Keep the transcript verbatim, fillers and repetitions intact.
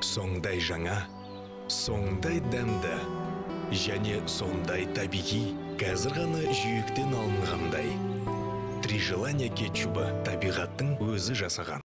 Соңдай жаңа, соңдай дәмді, және сондай табиғи, қазір ғана жүйектен алынғандай. Три желания кетчубы табиғаттың өзі жасаған.